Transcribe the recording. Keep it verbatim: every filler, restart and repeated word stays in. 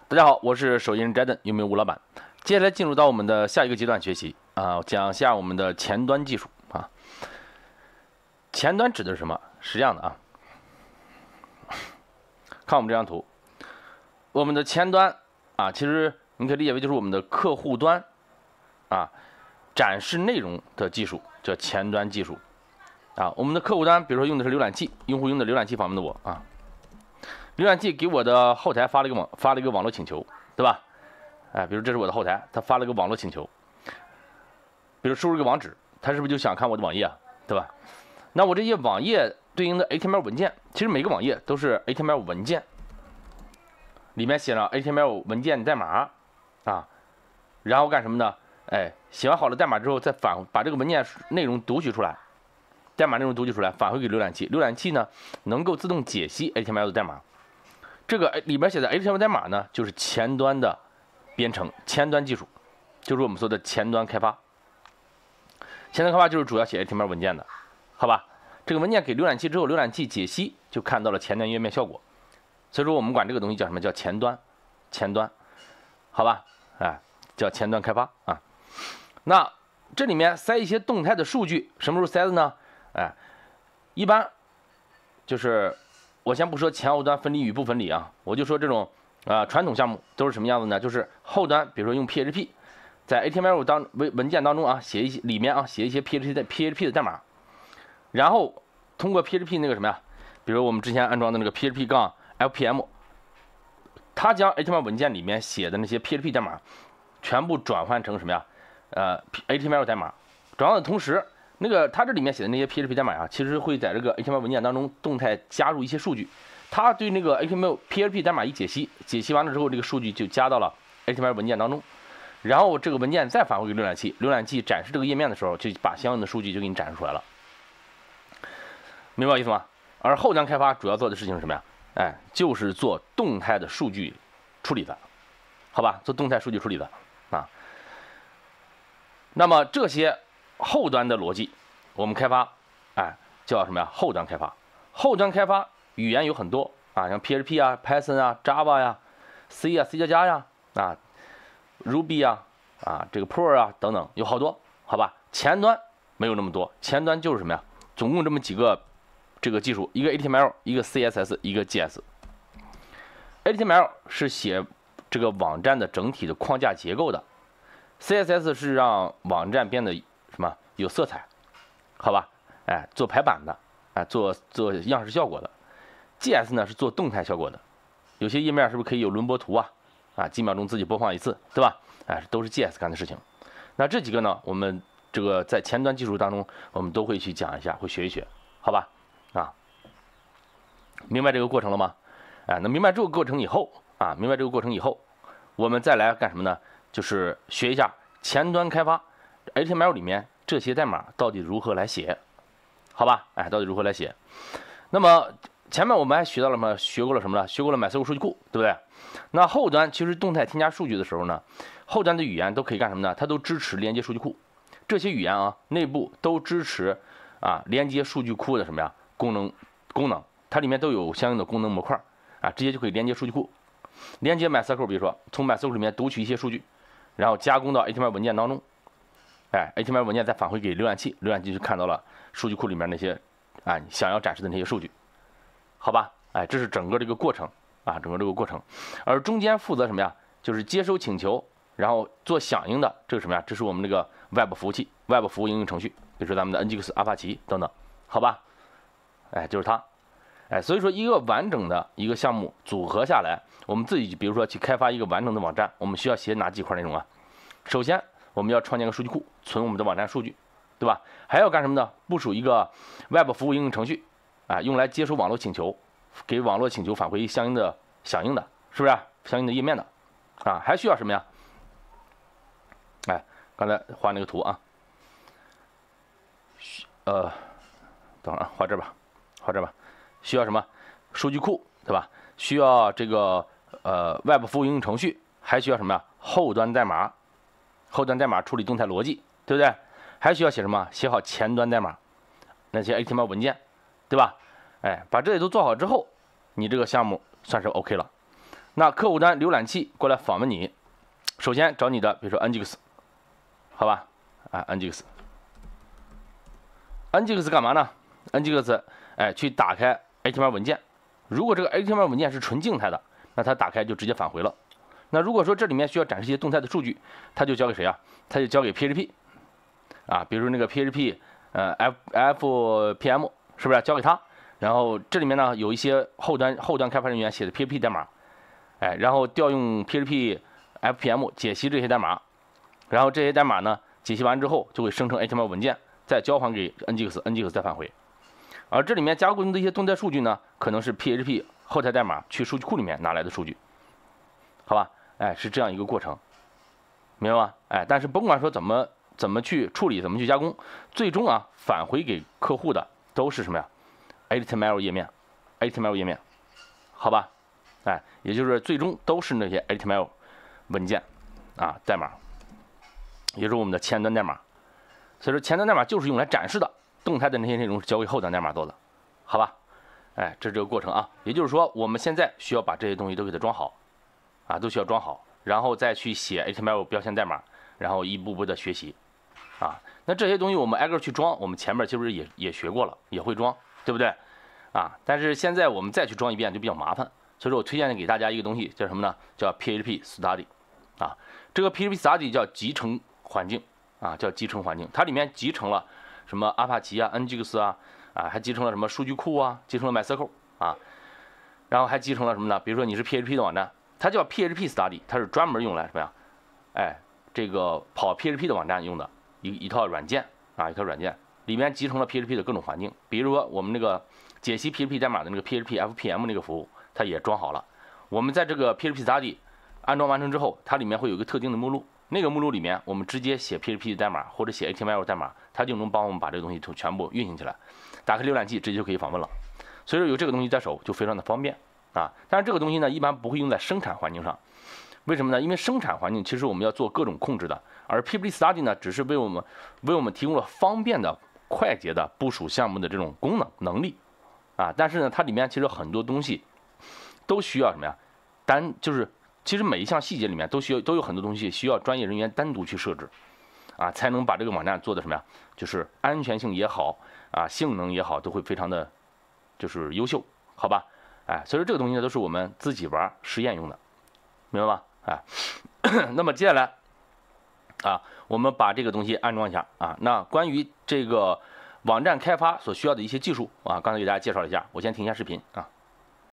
大家好，我是手艺人 Jaden，有没有吴老板？接下来进入到我们的下一个阶段学习啊，讲一下我们的前端技术啊。前端指的是什么？是这样的啊，看我们这张图，我们的前端啊，其实你可以理解为就是我们的客户端啊，展示内容的技术叫前端技术啊。我们的客户端，比如说用的是浏览器，用户用的浏览器访问的我啊。浏览器给我的后台发了一个网发了一个网络请求，对吧？哎，比如这是我的后台，他发了个网络请求，比如输入一个网址，他是不是就想看我的网页啊？对吧？那我这些网页对应的 H T M L 文件，其实每个网页都是 H T M L 文件，里面写了 H T M L 文件代码啊，然后干什么呢？哎，写完好了代码之后，再返把这个文件内容读取出来，代码内容读取出来，返回给浏览器，浏览器呢能够自动解析 H T M L 的代码。这个里边写的 H T M L 代码呢，就是前端的编程，前端技术，就是我们说的前端开发。前端开发就是主要写 H T M L 文件的，好吧？这个文件给浏览器之后，浏览器解析就看到了前端页面效果。所以说我们管这个东西叫什么？叫前端，前端，好吧？哎，叫前端开发啊。那这里面塞一些动态的数据，什么时候塞的呢？哎，一般就是。我先不说前后端分离与不分离啊，我就说这种啊、呃、传统项目都是什么样子呢？就是后端，比如说用 P H P， 在 H T M L 当文文件当中啊写一些里面啊写一些 P H P 的 P H P 的代码，然后通过 P H P 那个什么呀，比如我们之前安装的那个 P H P 杠 L P M， 它将 H T M L 文件里面写的那些 P H P 代码全部转换成什么呀？呃 H T M L 代码，转换的同时。那个它这里面写的那些 P H P 代码啊，其实会在这个 H T M L 文件当中动态加入一些数据。它对那个 H T M L P H P 代码一解析，解析完了之后，这个数据就加到了 H T M L 文件当中。然后这个文件再返回给浏览器，浏览器展示这个页面的时候，就把相应的数据就给你展示出来了。明白我意思吗？而后端开发主要做的事情是什么呀？哎，就是做动态的数据处理的，好吧？做动态数据处理的啊。那么这些。后端的逻辑，我们开发，哎，叫什么呀？后端开发。后端开发语言有很多啊，像 P H P 啊、Python 啊、Java 呀、C 啊、C 加加呀、啊、Ruby 啊、啊这个 Perl 啊等等，有好多，好吧？前端没有那么多，前端就是什么呀？总共这么几个这个技术，一个 H T M L， 一个 C S S， 一个 J S。H T M L 是写这个网站的整体的框架结构的 ，C S S 是让网站变得什么有色彩，好吧？哎，做排版的，哎，做做样式效果的。G S 呢是做动态效果的，有些页面是不是可以有轮播图啊？啊，几秒钟自己播放一次，对吧？哎，都是 G S 干的事情。那这几个呢，我们这个在前端技术当中，我们都会去讲一下，会学一学，好吧？啊，明白这个过程了吗？哎，那明白这个过程以后啊，明白这个过程以后，我们再来干什么呢？就是学一下前端开发。H T M L 里面这些代码到底如何来写，好吧？哎，到底如何来写？那么前面我们还学到了什么？学过了什么呢？学过了 MySQL 数据库，对不对？那后端其实动态添加数据的时候呢，后端的语言都可以干什么呢？它都支持连接数据库。这些语言啊，内部都支持啊连接数据库的什么呀功能功能，它里面都有相应的功能模块啊，直接就可以连接数据库，连接 MySQL， 比如说从 MySQL 里面读取一些数据，然后加工到 H T M L 文件当中。哎 ，H T M L 文件再返回给浏览器，浏览器就看到了数据库里面那些啊想要展示的那些数据，好吧？哎，这是整个这个过程啊，整个这个过程。而中间负责什么呀？就是接收请求，然后做响应的，这是什么呀？这是我们这个 Web 服务器、Web 服务应用程序，比如说咱们的 N G X、阿帕奇等等，好吧？哎，就是它。哎，所以说一个完整的一个项目组合下来，我们自己比如说去开发一个完整的网站，我们需要写哪几块内容啊？首先。我们要创建个数据库，存我们的网站数据，对吧？还要干什么呢？部署一个 Web 服务应用程序，啊，用来接收网络请求，给网络请求返回相应的响应的，是不是、啊？相应的页面的，啊，还需要什么呀？哎，刚才画那个图啊，呃，等会儿啊，画这吧，画这吧，需要什么？数据库，对吧？需要这个呃 Web 服务应用程序，还需要什么呀？后端代码。后端代码处理动态逻辑，对不对？还需要写什么？写好前端代码，那些 H T M L 文件，对吧？哎，把这些都做好之后，你这个项目算是 OK 了。 那客户端浏览器过来访问你，首先找你的，比如说 N G X， 好吧？啊 ，N G X，N G X 干嘛呢 ？N G X， 哎，去打开 H T M L 文件。如果这个 H T M L 文件是纯静态的，那它打开就直接返回了。那如果说这里面需要展示一些动态的数据，它就交给谁啊？它就交给 P H P， 啊，比如那个 P H P， 呃 F F P M 是不是交给他？然后这里面呢有一些后端后端开发人员写的 P H P 代码，哎，然后调用 P H P F P M 解析这些代码，然后这些代码呢解析完之后就会生成 H T M L 文件，再交还给 N G X，N G X 再返回。而这里面加工的一些动态数据呢，可能是 P H P 后台代码去数据库里面拿来的数据，好吧？哎，是这样一个过程，明白吗？哎，但是甭管说怎么怎么去处理，怎么去加工，最终啊返回给客户的都是什么呀 ？H T M L 页面 ，H T M L 页面，好吧？哎，也就是最终都是那些 H T M L 文件啊代码，也就是我们的前端代码。所以说前端代码就是用来展示的，动态的那些内容是交给后端代码做的，好吧？哎，这是这个过程啊。也就是说，我们现在需要把这些东西都给它装好。啊，都需要装好，然后再去写 H T M L 标签代码，然后一步步的学习，啊，那这些东西我们挨个去装，我们前面其实也也学过了，也会装，对不对？啊，但是现在我们再去装一遍就比较麻烦，所以说我推荐给大家一个东西，叫什么呢？叫 P H P Study， 啊，这个 P H P Study 叫集成环境，啊，叫集成环境，它里面集成了什么阿帕奇啊、N G X 啊，啊，还集成了什么数据库啊，集成了 MySQL 啊，然后还集成了什么呢？比如说你是 P H P 的网站。它叫 P H P Study， 它是专门用来什么呀？哎，这个跑 P H P 的网站用的一一套软件啊，一套软件里面集成了 P H P 的各种环境，比如说我们那个解析 P H P 代码的那个 P H P F P M 那个服务，它也装好了。我们在这个 P H P Study 安装完成之后，它里面会有一个特定的目录，那个目录里面我们直接写 P H P 代码或者写 H T M L 代码，它就能帮我们把这个东西全部运行起来。打开浏览器直接就可以访问了，所以说有这个东西在手就非常的方便。啊，但是这个东西呢，一般不会用在生产环境上，为什么呢？因为生产环境其实我们要做各种控制的，而 P H P Study 呢，只是为我们为我们提供了方便的、快捷的部署项目的这种功能能力，啊，但是呢，它里面其实很多东西都需要什么呀？单就是其实每一项细节里面都需要都有很多东西需要专业人员单独去设置，啊，才能把这个网站做的什么呀？就是安全性也好，啊，性能也好，都会非常的，就是优秀，好吧？哎，所以说这个东西呢，都是我们自己玩实验用的，明白吧？哎，那么接下来啊，我们把这个东西安装一下啊。那关于这个网站开发所需要的一些技术啊，刚才给大家介绍了一下，我先停一下视频啊。